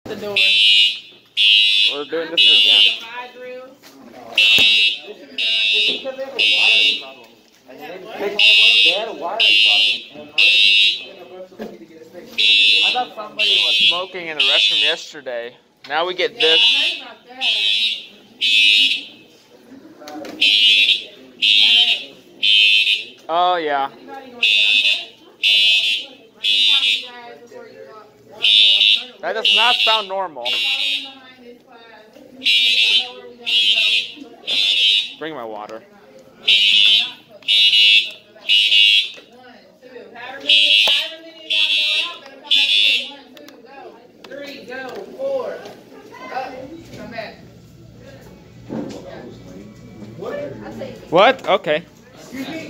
The door. We're doing this again. Because they have a wiring problem. They had a wiring problem. I thought somebody was smoking in the restroom yesterday. Now we get this. Oh yeah. That does not sound normal. Bring my water. What? Okay. Excuse me?